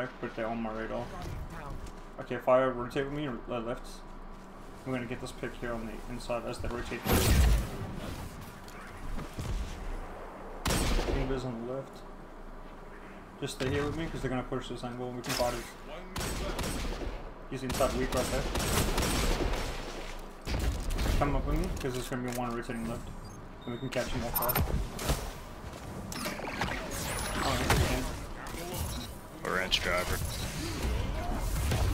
back, but they're on my radar. Okay, fire, rotate with me, left. We're gonna get this pick here on the inside as they rotate. Fingers on the left. Just stay here with me because they're gonna push this angle and we can fight it. He's inside weak right there. Come up with me because there's gonna be one rotating left. And we can catch him off guard. Oh, A wrench driver.